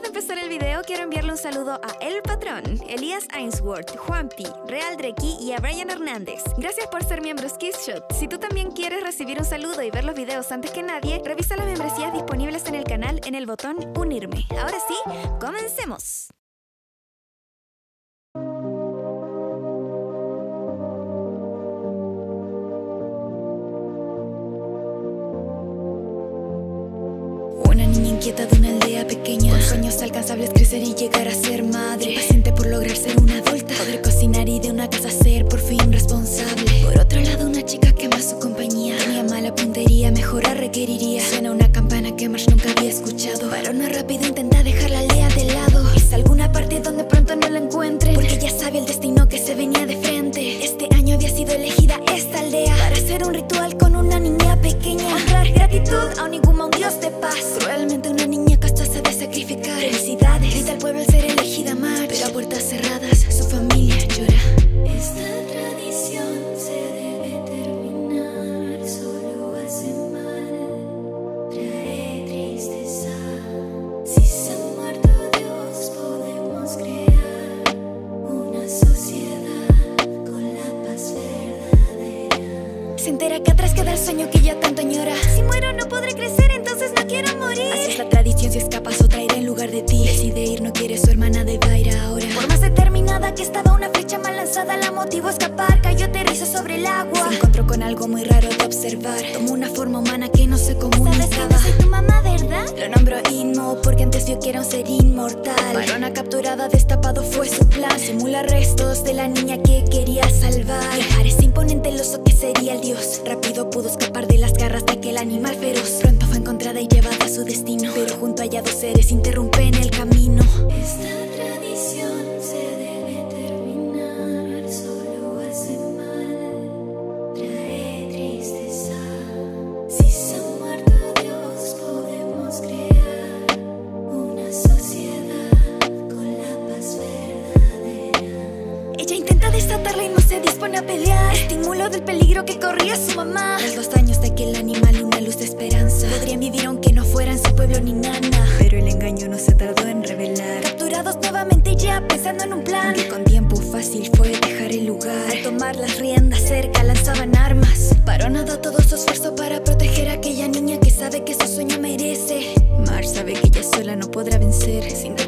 Antes de empezar el video, quiero enviarle un saludo a El Patrón, Elías Ainsworth, Juanpi, Real Dreki y a Brian Hernández. Gracias por ser miembros Kissshot. Si tú también quieres recibir un saludo y ver los videos antes que nadie, revisa las membresías disponibles en el canal en el botón Unirme. Ahora sí, comencemos. Una niña inquieta de una aldea pequeña, con sueños alcanzables, crecer y llegar a ser madre, paciente por lograr ser una adulta, poder cocinar y de una casa ser por fin responsable. Por otro lado, una chica que ama su compañía, tenía mala puntería, mejorar requeriría. Suena una campana que Marsh nunca había escuchado. Varona rápido intenta dejar la aldea de lado, irse a alguna parte donde pronto no la encuentren, porque ya sabía el destino que se venía de frente. Este año había sido elegida esta aldea para hacer un ritual con una niña pequeña, mostrar gratitud a un Iguma, un dios de paz. Cruelmente una niña castosa de sacrificar. Felicidades, grita al pueblo al ser elegida March, pero a puertas cerradas su familia llora. Esta tradición se debe terminar, solo hace mal, trae tristeza. Si se ha muerto Dios, podemos crear una sociedad con la paz verdadera. Se entera que atrás queda el sueño que ella tanto añora. Si muero no podré crecer, entonces no quiero morir. Así es la tradición, si escapas otra irá en lugar de ti. Decide ir, no quiere su hermana de Vaira ahora. Por más determinada que estaba, una flecha mal lanzada la motivó a escapar. Cayó aterrizó sobre el agua, se encontró con algo muy raro de observar. Tomó una forma humana que no se comunicaba. ¿Sabes que no soy tu mamá, verdad? Lo nombró Inmo porque antes vio que era un ser inmortal. Varona capturada, destapado fue su plan. Simula restos de la niña que quería salvar. Le parece imponente el oso que sería el dios. Rápido pudo escapar de las garras de aquel animal feroz. Pronto fue encontrada y llevada a su destino, pero junto a ella dos seres interrumpen el camino. Esta tradición se debe terminar, solo hace mal, trae tristeza. Si se ha muerto Dios, podemos crear una sociedad con la paz verdadera. Ella intenta desatarla y no se dispone a pelear. Estímulo del peligro que corría su mamá. Tras 2 años de aquel animal, una luz de esperanza. Podrían vivir aunque no fueran su pueblo ni nana, pero el engaño no se tardó en revelar. Capturados nuevamente ya pensando en un plan, que con tiempo fácil fue dejar el lugar. Al tomar las riendas cerca lanzaban armas. Varona da todo su esfuerzo para proteger a aquella niña que sabe que su sueño merece. Marsh sabe que ella sola no podrá vencer. Sin